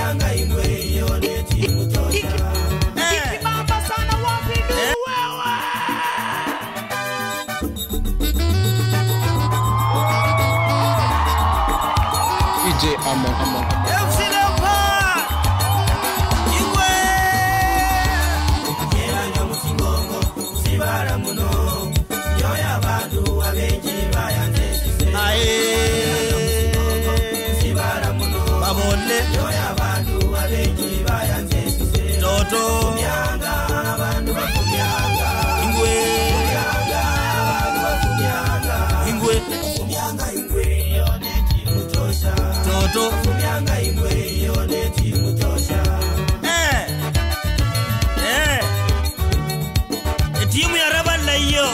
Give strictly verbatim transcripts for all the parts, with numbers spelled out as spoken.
Fumyanga ingwe yone timu tosha. Ikibamba sana wapi wewe. D J Amon Amon A F C Leopards ingwe Yeranga musingongo sibara muno yoya bantu abenji bayanze aye sibara muno babole yoya bantu abenji bayanze toto fumyanga abantu bafumyanga ingwe fumyanga abantu bafumyanga ingwe fumyanga ingwe yone timu tosha toto fumyanga ingwe yone timu tosha eh eh timu ya raballa hiyo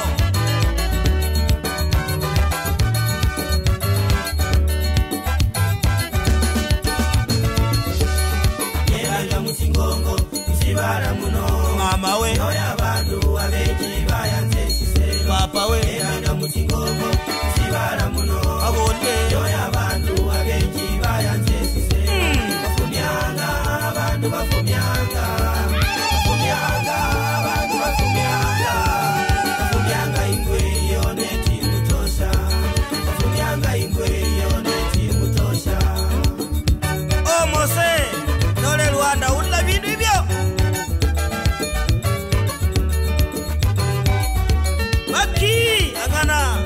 yeranga musingongo sibara muno mama we yoya bantu abeji bayanze sise papa we yeranga musingongo sibara muno abonde yoya bantu abeji bayanze sise bafumyanga abantu bafumyanga bafumyanga abantu bafumyanga bafumyanga ingwe yone timu tosha bafumyanga ingwe yone timu tosha o mose dole Rwanda ulla bintu ibyo baki agana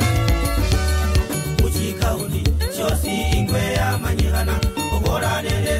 Uchikauli chosi ingwe ya manyihana obora dele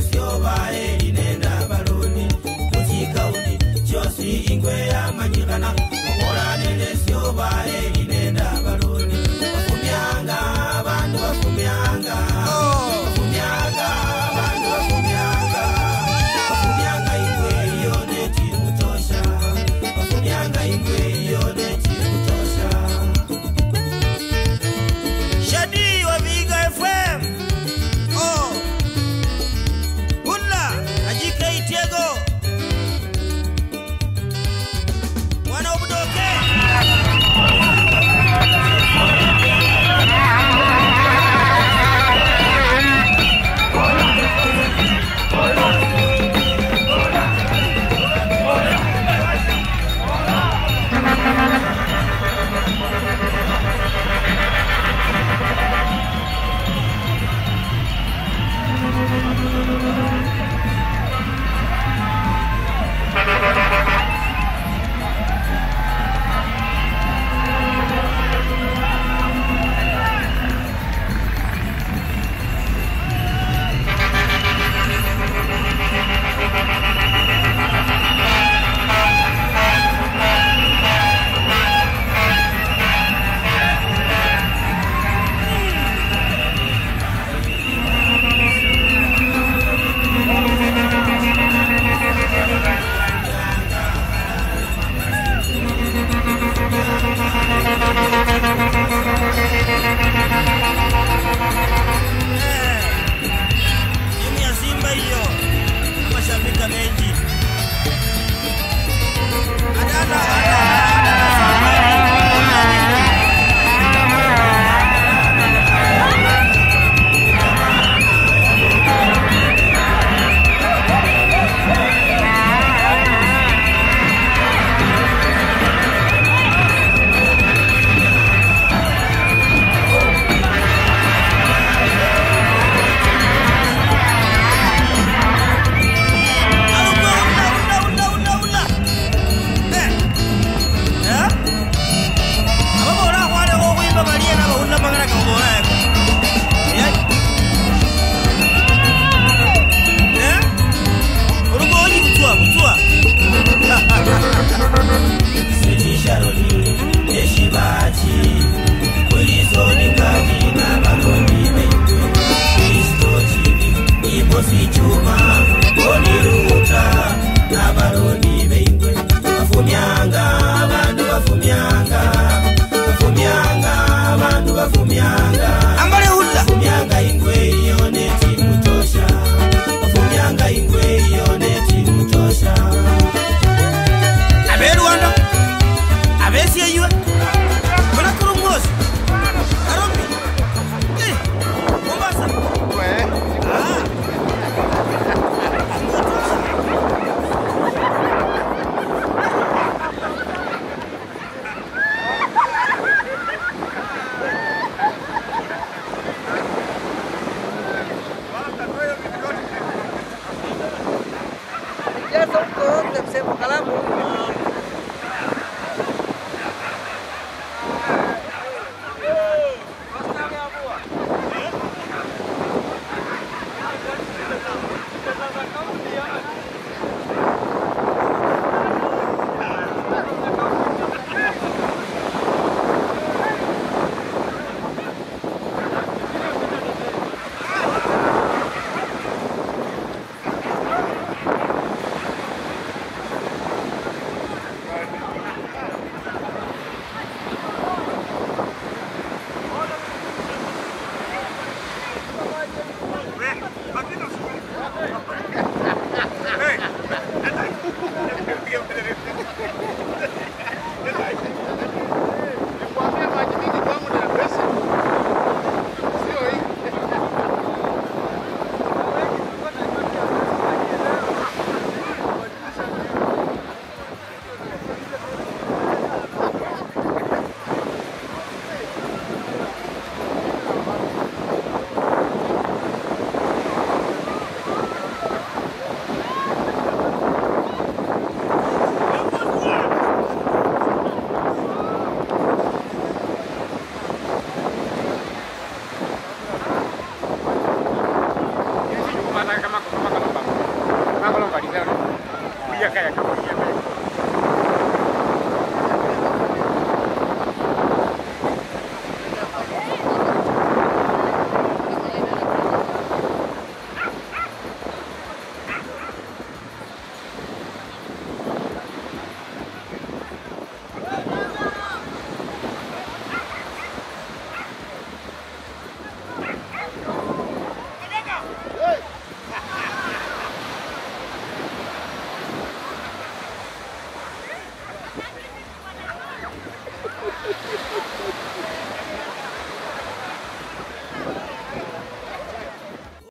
soko, tidak bisa kalamu.